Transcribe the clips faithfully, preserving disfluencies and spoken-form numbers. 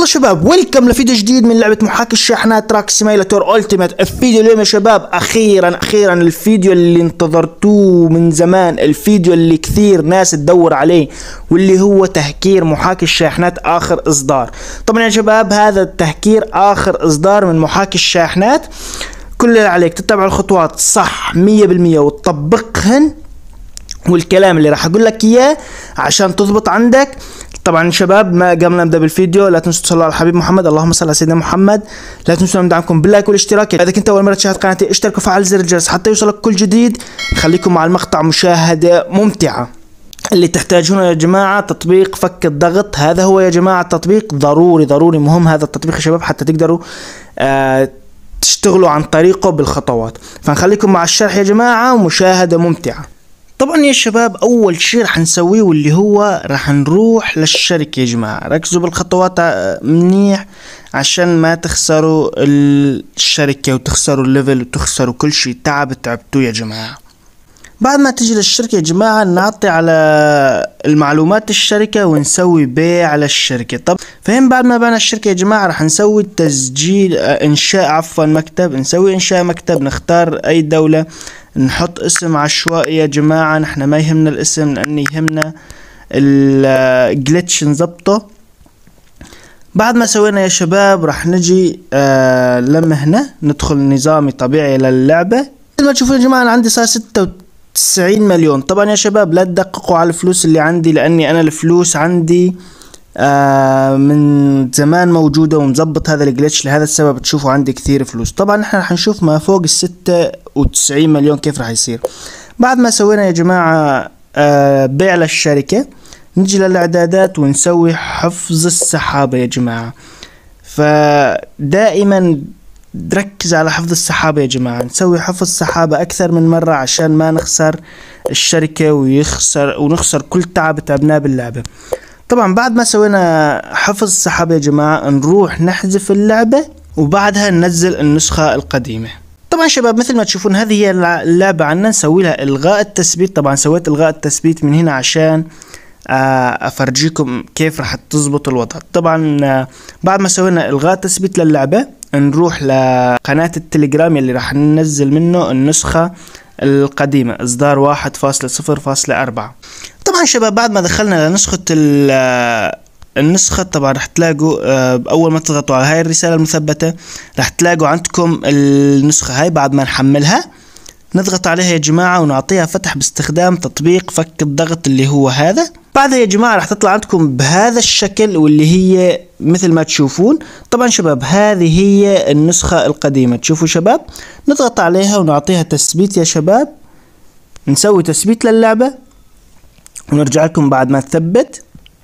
شباب، ويلكم لفيديو جديد من لعبة محاكي الشاحنات تراك سيميلاتور ألتيميت. الفيديو اليوم يا شباب اخيرا اخيرا الفيديو اللي انتظرتوه من زمان، الفيديو اللي كثير ناس تدور عليه، واللي هو تهكير محاكي الشاحنات اخر اصدار. طبعا يا شباب هذا التهكير اخر اصدار من محاكي الشاحنات. كل اللي عليك تتبع الخطوات صح مية بالمية وتطبقهن، والكلام اللي راح اقول لك اياه عشان تضبط عندك. طبعا شباب ما قبل ما نبدا بالفيديو لا تنسوا تصلوا على الحبيب محمد، اللهم صل على سيدنا محمد. لا تنسوا دعمكم باللايك والاشتراك. اذا كنت اول مره تشاهد قناتي اشترك وفعل زر الجرس حتى يوصلك كل جديد. خليكم مع المقطع، مشاهده ممتعه. اللي تحتاجونه يا جماعه تطبيق فك الضغط، هذا هو يا جماعه التطبيق، ضروري ضروري مهم هذا التطبيق يا شباب حتى تقدروا آه تشتغلوا عن طريقه بالخطوات. فنخليكم مع الشرح يا جماعه ومشاهده ممتعه. طبعا يا شباب اول شيء رح نسويه واللي هو رح نروح للشركة يا جماعة. ركزوا بالخطوات منيح عشان ما تخسروا الشركة وتخسروا الليفل وتخسروا كل شيء تعب تعبتوه يا جماعة. بعد ما تجي للشركة يا جماعة نعطي على المعلومات الشركة ونسوي بيع على الشركة. طب فهم بعد ما بعنا الشركة يا جماعة رح نسوي تسجيل انشاء عفوا مكتب. نسوي انشاء مكتب، نختار اي دولة، نحط اسم عشوائي يا جماعة. نحن ما يهمنا الاسم لان يهمنا الجلتش نظبطه. بعد ما سوينا يا شباب رح نجي آه لما هنا ندخل نظامي طبيعي للعبة. مثل ما تشوفون يا جماعة انا عندي صار ستة وتسعين مليون. طبعا يا شباب لا تدققوا على الفلوس اللي عندي لاني انا الفلوس عندي آه من زمان موجودة ومظبط هذا الجلتش، لهذا السبب تشوفوا عندي كثير فلوس. طبعا احنا رح نشوف ما فوق الستة وتسعين مليون كيف رح يصير. بعد ما سوينا يا جماعة آه بيع للشركة نجي للاعدادات ونسوي حفظ السحابة يا جماعة. فدائما ركز على حفظ السحابة يا جماعة. نسوي حفظ سحابة اكثر من مرة عشان ما نخسر الشركة ويخسر ونخسر كل تعب تعبناه باللعبة. طبعا بعد ما سوينا حفظ السحابة يا جماعة نروح نحذف اللعبة وبعدها ننزل النسخة القديمة. طبعا شباب مثل ما تشوفون هذه هي اللعبة عنا. نسوي لها الغاء التثبيت. طبعا سويت الغاء التثبيت من هنا عشان افرجيكم كيف راح تزبط الوضع. طبعا بعد ما سوينا الغاء التثبيت للعبة نروح لقناة التليجرام اللي راح ننزل منه النسخة القديمة اصدار واحد فاصلة صفر فاصلة أربعة. طبعا شباب بعد ما دخلنا لنسخة النسخة طبعا رح تلاقوا اول ما تضغطوا على هاي الرسالة المثبتة رح تلاقوا عندكم النسخة هاي. بعد ما نحملها نضغط عليها يا جماعة ونعطيها فتح باستخدام تطبيق فك الضغط اللي هو هذا. بعدها يا جماعة رح تطلع عندكم بهذا الشكل واللي هي مثل ما تشوفون. طبعا شباب هذه هي النسخة القديمة. تشوفوا شباب نضغط عليها ونعطيها تثبيت يا شباب. نسوي تثبيت للعبة ونرجع لكم بعد ما تثبت.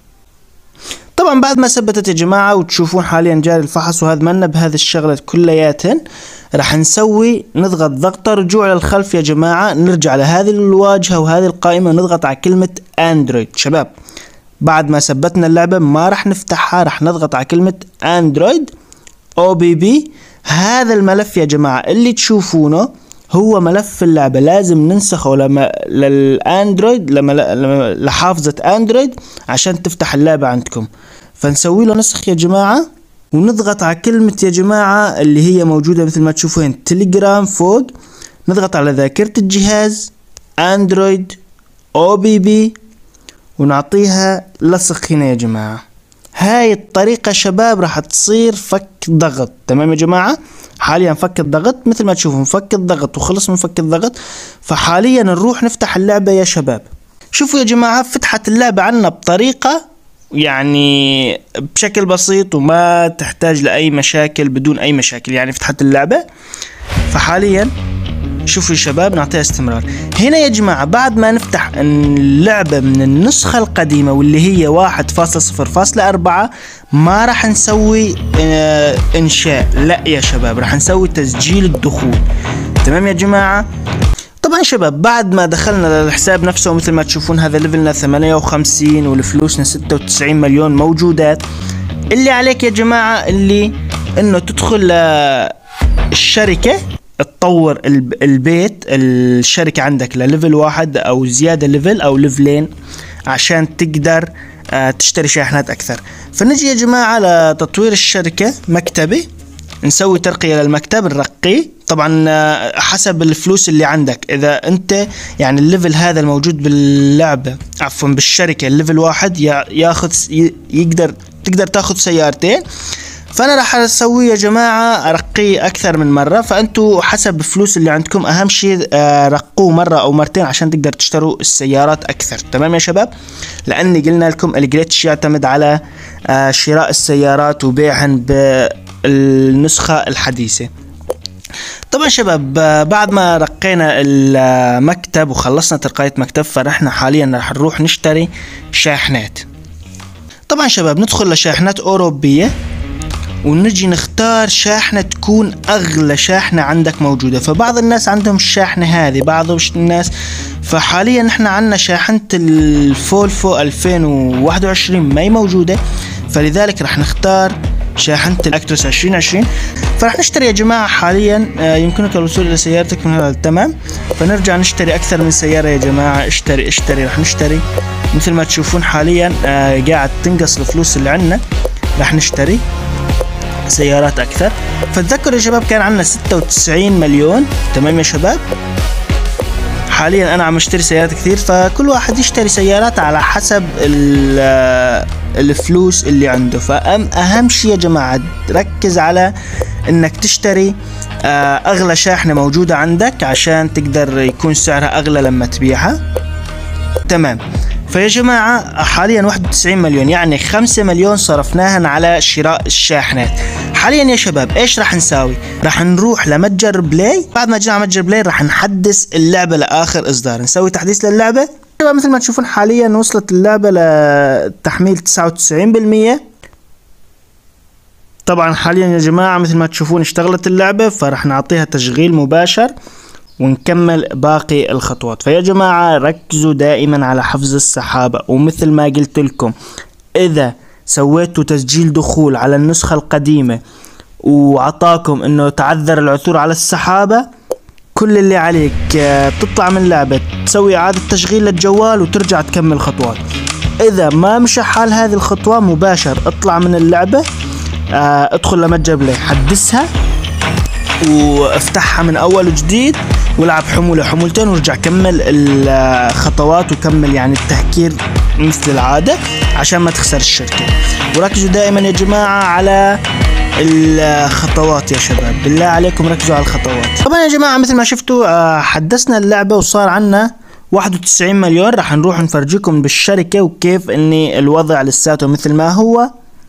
طبعا بعد ما ثبتت يا جماعة وتشوفون حاليا جاري الفحص وهذا منا بهذه الشغلة كلياتهن راح نسوي نضغط ضغطة رجوع للخلف يا جماعة. نرجع لهذه الواجهة وهذه القائمة ونضغط على كلمة اندرويد. شباب بعد ما ثبتنا اللعبة ما راح نفتحها، راح نضغط على كلمة اندرويد او بي بي. هذا الملف يا جماعة اللي تشوفونه هو ملف اللعبة، لازم ننسخه لما للاندرويد لما لحافظة اندرويد عشان تفتح اللعبة عندكم. فنسوي له نسخ يا جماعة ونضغط على كلمة يا جماعة اللي هي موجودة مثل ما تشوفون تليجرام فوق. نضغط على ذاكرة الجهاز اندرويد او بي بي ونعطيها لصق هنا يا جماعة. هاي الطريقة شباب راح تصير فك ضغط. تمام يا جماعة حاليا فك الضغط مثل ما تشوفون فك الضغط وخلص من فك الضغط. فحاليا نروح نفتح اللعبة يا شباب. شوفوا يا جماعة فتحت اللعبة عنا بطريقة يعني بشكل بسيط وما تحتاج لأي مشاكل، بدون أي مشاكل يعني فتحت اللعبة. فحاليا شوفوا يا شباب نعطيها استمرار. هنا يا جماعة بعد ما نفتح اللعبة من النسخة القديمة واللي هي واحد فاصلة صفر فاصلة أربعة ما راح نسوي اه انشاء، لا يا شباب راح نسوي تسجيل الدخول. تمام يا جماعة. طبعا شباب بعد ما دخلنا للحساب نفسه مثل ما تشوفون هذا ليفلنا ثمانية وخمسين والفلوسنا ستة وتسعين مليون موجودات. اللي عليك يا جماعة اللي انه تدخل للشركة تطور البيت الشركة عندك لليفل واحد او زيادة ليفل او ليفلين عشان تقدر آه تشتري شاحنات اكثر. فنجي يا جماعة لتطوير الشركة، مكتبي، نسوي ترقية للمكتب، نرقيه طبعا آه حسب الفلوس اللي عندك. اذا انت يعني الليفل هذا الموجود باللعبة عفوا بالشركة الليفل واحد ياخذ يقدر تقدر تاخذ سيارتين، فانا راح اسوي يا جماعه ارقيه اكثر من مره. فانتوا حسب الفلوس اللي عندكم اهم شيء رقوه مره او مرتين عشان تقدر تشتروا السيارات اكثر. تمام يا شباب؟ لاني قلنا لكم الجليتش يعتمد على شراء السيارات وبيعهن بالنسخه الحديثه. طبعا شباب بعد ما رقينا المكتب وخلصنا ترقية مكتب، فرحنا حاليا راح نروح نشتري شاحنات. طبعا شباب ندخل لشاحنات اوروبيه ونجي نختار شاحنة تكون أغلى شاحنة عندك موجودة. فبعض الناس عندهم الشاحنة هذه، بعض الناس. فحاليا نحن عنا شاحنة الفولفو ألفين وواحد وعشرين ما هي موجودة، فلذلك رح نختار شاحنة الأكتروس عشرين عشرين. فرح نشتري يا جماعة حاليا يمكنك الوصول إلى سيارتك من هذا. تمام، فنرجع نشتري أكثر من سيارة يا جماعة. اشتري اشتري رح نشتري مثل ما تشوفون حاليا قاعد تنقص الفلوس اللي عنا، رح نشتري سيارات اكثر. فتذكروا يا شباب كان عندنا ستة وتسعين مليون. تمام يا شباب؟ حاليا انا عم اشتري سيارات كثير، فكل واحد يشتري سيارات على حسب الفلوس اللي عنده. فاهم شيء يا جماعة ركز على انك تشتري اغلى شاحنة موجودة عندك عشان تقدر يكون سعرها اغلى لما تبيعها. تمام. فيا جماعة حاليا واحد وتسعين مليون، يعني خمسة مليون صرفناها على شراء الشاحنات. حاليا يا شباب ايش راح نساوي؟ راح نروح لمتجر بلاي. بعد ما جينا على متجر بلاي راح نحدث اللعبة لاخر اصدار، نسوي تحديث للعبة. مثل ما تشوفون حاليا وصلت اللعبة لتحميل تسعة وتسعين بالمية. طبعا حاليا يا جماعة مثل ما تشوفون اشتغلت اللعبة، فراح نعطيها تشغيل مباشر ونكمل باقي الخطوات. فيا جماعة ركزوا دائما على حفظ السحابة، ومثل ما قلت لكم إذا سويتوا تسجيل دخول على النسخة القديمة وعطاكم انه تعذر العثور على السحابة، كل اللي عليك تطلع من اللعبة تسوي إعادة تشغيل للجوال وترجع تكمل خطوات. إذا ما مشى حال هذه الخطوة مباشر اطلع من اللعبة، ادخل لمتجر بلاي حدثها وافتحها من اول وجديد والعب حمولة حمولتين وارجع كمل الخطوات وكمل يعني التهكير مثل العادة عشان ما تخسر الشركة. وركزوا دائما يا جماعة على الخطوات يا شباب، بالله عليكم ركزوا على الخطوات. طبعا يا جماعة مثل ما شفتوا حدثنا اللعبة وصار عنا واحد وتسعين مليون. راح نروح نفرجيكم بالشركة وكيف اني الوضع لساته مثل ما هو.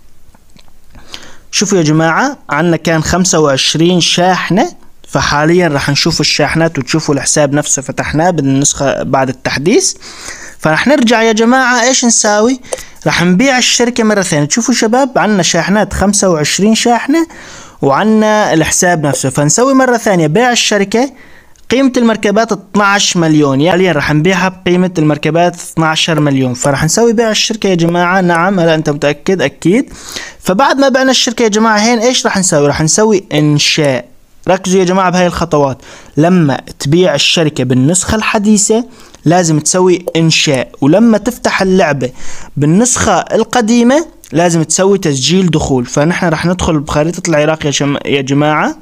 شوفوا يا جماعة عنا كان خمسة وعشرين شاحنة، فحاليا راح نشوف الشاحنات وتشوفوا الحساب نفسه فتحناه بالنسخة بعد التحديث. فراح نرجع يا جماعة ايش نساوي؟ راح نبيع الشركة مرة ثانية. تشوفوا شباب عنا شاحنات خمسة وعشرين شاحنة وعنا الحساب نفسه، فنسوي مرة ثانية بيع الشركة. قيمة المركبات اثناشر مليون، يعني حاليا راح نبيعها بقيمة المركبات اثناشر مليون. فراح نسوي بيع الشركة يا جماعة. نعم هلا انت متأكد؟ اكيد. فبعد ما بعنا الشركة يا جماعة هين ايش راح نسوي؟ راح نسوي انشاء. ركزوا يا جماعة بهاي الخطوات. لما تبيع الشركة بالنسخة الحديثة لازم تسوي انشاء، ولما تفتح اللعبة بالنسخة القديمة لازم تسوي تسجيل دخول. فنحن راح ندخل بخريطة العراق يا, شم... يا جماعة.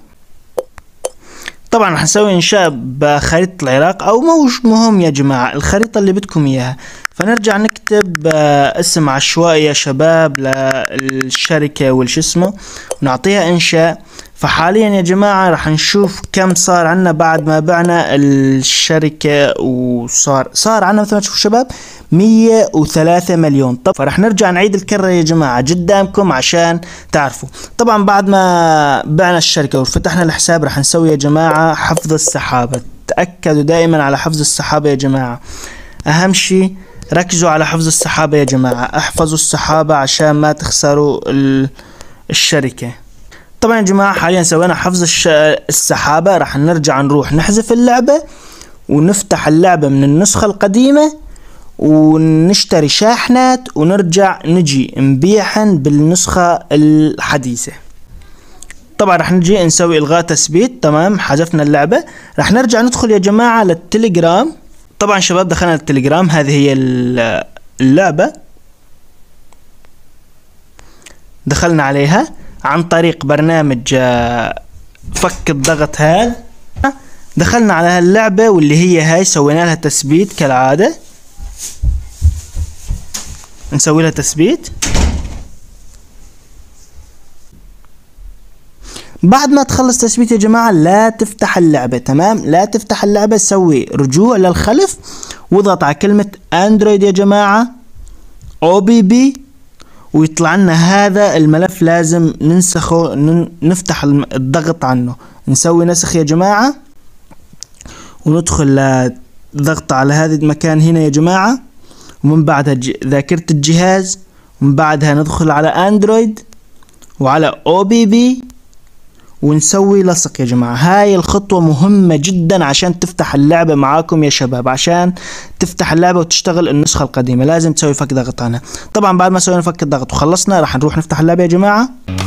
طبعا راح نسوي انشاء بخريطة العراق او مش مهم يا جماعة الخريطة اللي بدكم اياها. فنرجع نكتب اسم عشوائي يا شباب للشركة والش اسمه ونعطيها انشاء. فحاليا يا جماعة راح نشوف كم صار عنا بعد ما بعنا الشركة، وصار صار عنا مثل ما تشوفوا شباب مية وثلاثة مليون. طب فرح نرجع نعيد الكرة يا جماعة قدامكم عشان تعرفوا. طبعا بعد ما بعنا الشركة وفتحنا الحساب راح نسوي يا جماعة حفظ السحابة. تأكدوا دائما على حفظ السحابة يا جماعة، أهم شيء ركزوا على حفظ السحابة يا جماعة. احفظوا السحابة عشان ما تخسروا الشركة. طبعا يا جماعة حاليا سوينا حفظ السحابة. راح نرجع نروح نحذف اللعبة ونفتح اللعبة من النسخة القديمة ونشتري شاحنات ونرجع نجي نبيعهن بالنسخة الحديثة. طبعا راح نجي نسوي الغاء تثبيت. تمام حذفنا اللعبة. راح نرجع ندخل يا جماعة للتليجرام. طبعا شباب دخلنا التليجرام، هذه هي اللعبة. دخلنا عليها عن طريق برنامج فك الضغط هذا. دخلنا على هاللعبة واللي هي هاي سوينا لها تثبيت كالعادة، نسوي لها تثبيت. بعد ما تخلص تثبيت يا جماعة لا تفتح اللعبة، تمام؟ لا تفتح اللعبة، سوي رجوع للخلف واضغط على كلمة اندرويد يا جماعة او بي بي ويطلع لنا هذا الملف، لازم ننسخه، نفتح الضغط عنه، نسوي نسخ يا جماعة وندخل ضغط على هذا المكان هنا يا جماعة، ومن بعدها ذاكرة الجهاز، ومن بعدها ندخل على اندرويد وعلى او بي بي ونسوي لصق يا جماعة. هاي الخطوة مهمة جدا عشان تفتح اللعبة معاكم يا شباب، عشان تفتح اللعبة وتشتغل النسخة القديمة لازم تسوي فك ضغط عنها. طبعا بعد ما سوينا فك الضغط وخلصنا راح نروح نفتح اللعبة يا جماعة.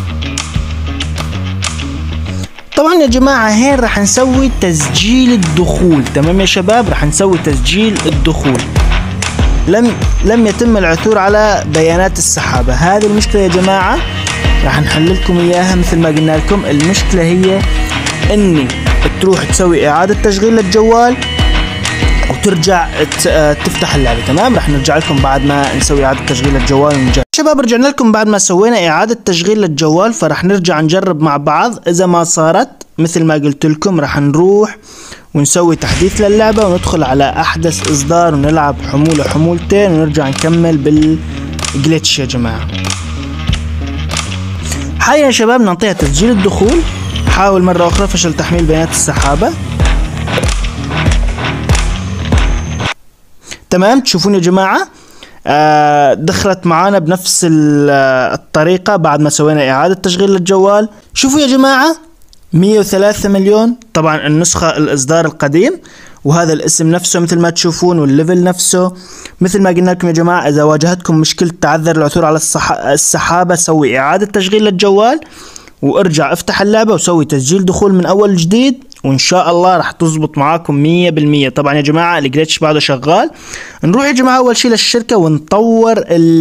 طبعا يا جماعة هين راح نسوي تسجيل الدخول، تمام يا شباب؟ راح نسوي تسجيل الدخول. لم لم يتم العثور على بيانات السحابة، هذه المشكلة يا جماعة راح نحل لكم اياها. مثل ما قلنا لكم المشكلة هي اني تروح تسوي اعادة تشغيل للجوال وترجع تفتح اللعبة، تمام؟ راح نرجع لكم بعد ما نسوي اعادة تشغيل للجوال ونرجع. شباب رجعنا لكم بعد ما سوينا اعادة تشغيل للجوال، فراح نرجع نجرب مع بعض. اذا ما صارت مثل ما قلت لكم راح نروح ونسوي تحديث للعبة وندخل على احدث اصدار ونلعب حمولة حمولتين ونرجع نكمل بالجليتش يا جماعة. حاليا يا شباب نعطيها تسجيل الدخول. حاول مرة أخرى، فشل تحميل بيانات السحابة. تمام، تشوفون يا جماعة آه دخلت معانا بنفس الطريقة بعد ما سوينا إعادة تشغيل للجوال. شوفوا يا جماعة مية وثلاثة مليون، طبعا النسخة الإصدار القديم، وهذا الاسم نفسه مثل ما تشوفون والليفل نفسه. مثل ما قلنا لكم يا جماعة إذا واجهتكم مشكلة تعذر العثور على السحابة سوي إعادة تشغيل للجوال وارجع افتح اللعبة وسوي تسجيل دخول من أول جديد وإن شاء الله راح تزبط معاكم مية بالمية. طبعا يا جماعة الجليتش بعده شغال. نروح يا جماعة أول شي للشركة ونطور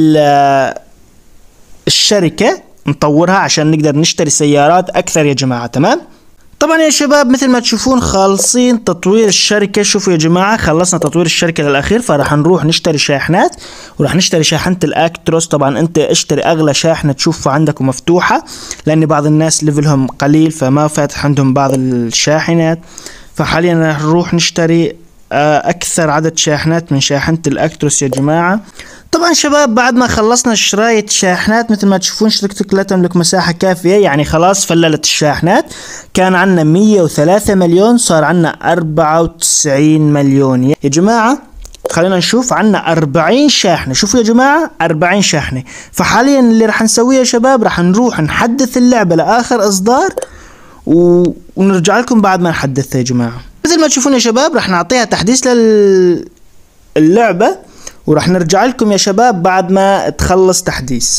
الشركة، نطورها عشان نقدر نشتري سيارات أكثر يا جماعة، تمام؟ طبعا يا شباب مثل ما تشوفون خالصين تطوير الشركة. شوفوا يا جماعة خلصنا تطوير الشركة للأخير، فراح نروح نشتري شاحنات وراح نشتري شاحنة الأكتروس. طبعا أنت اشتري أغلى شاحنة تشوفها عندك ومفتوحة، لأن بعض الناس ليفلهم قليل فما فاتح عندهم بعض الشاحنات. فحاليا راح نروح نشتري أكثر عدد شاحنات من شاحنة الأكتروس يا جماعة. طبعا شباب بعد ما خلصنا شراية شاحنات مثل ما تشوفون شركتك لا تملك مساحة كافية، يعني خلاص فللت الشاحنات. كان عنا مية وثلاثة مليون صار عنا أربعة وتسعين مليون يا جماعة. خلينا نشوف عنا أربعين شاحنة. شوفوا يا جماعة أربعين شاحنة. فحاليا اللي راح نسويه يا شباب راح نروح نحدث اللعبة لآخر إصدار و... ونرجع لكم بعد ما نحدثها يا جماعة. مثل ما تشوفون يا شباب راح نعطيها تحديث للعبة وراح نرجع لكم يا شباب بعد ما تخلص تحديث.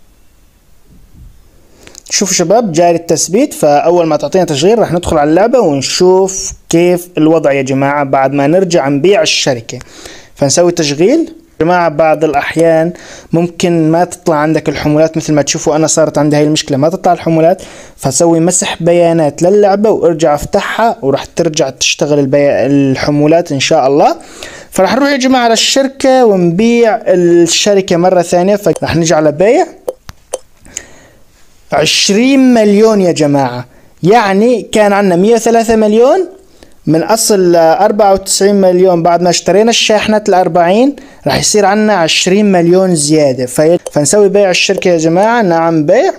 شوفوا شباب جاري التثبيت، فأول ما تعطينا تشغيل راح ندخل على اللعبة ونشوف كيف الوضع يا جماعة بعد ما نرجع نبيع الشركة. فنسوي تشغيل يا جماعة. بعض الأحيان ممكن ما تطلع عندك الحمولات، مثل ما تشوفوا أنا صارت عندي هاي المشكلة ما تطلع الحمولات، فسوي مسح بيانات للعبة وارجع افتحها وراح ترجع تشتغل البي... الحمولات إن شاء الله. فراح نروح يا جماعة على الشركة ونبيع الشركة مرة ثانية. فراح نجي على بيع عشرين مليون يا جماعة، يعني كان عندنا مية وثلاثة مليون من أصل أربعة وتسعين مليون. بعد ما اشترينا الشاحنات الأربعين راح يصير عندنا عشرين مليون زيادة. في... فنسوي بيع الشركة يا جماعة، نعم بيع،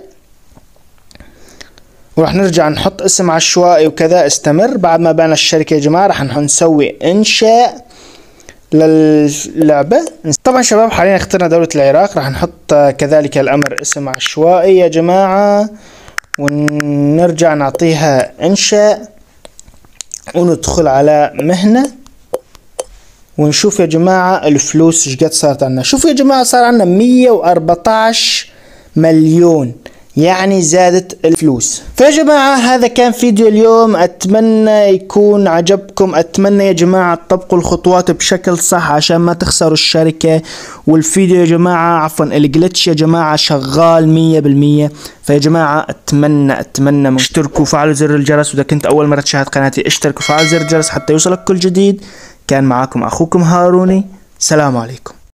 وراح نرجع نحط اسم عشوائي وكذا استمر. بعد ما بعنا الشركة يا جماعة راح نسوي إنشاء للعبة. طبعا شباب حاليا اخترنا دولة العراق، راح نحط كذلك الأمر اسم عشوائي يا جماعة ونرجع نعطيها إنشاء وندخل على مهنة ونشوف يا جماعة الفلوس ايش قد صارت عنا. شوفوا يا جماعة صار عنا مية وأربعتاش مليون، يعني زادت الفلوس. فيا جماعة هذا كان فيديو اليوم، اتمنى يكون عجبكم، اتمنى يا جماعة تطبقوا الخطوات بشكل صح عشان ما تخسروا الشركة. والفيديو يا جماعة عفوا الجلتش يا جماعة شغال مية بالمية. فيا جماعة اتمنى اتمنى من اشتركوا وفعلوا زر الجرس، واذا كنت اول مرة تشاهد قناتي اشترك وفعل زر الجرس حتى يوصلك كل جديد. كان معاكم اخوكم هاروني، سلام عليكم.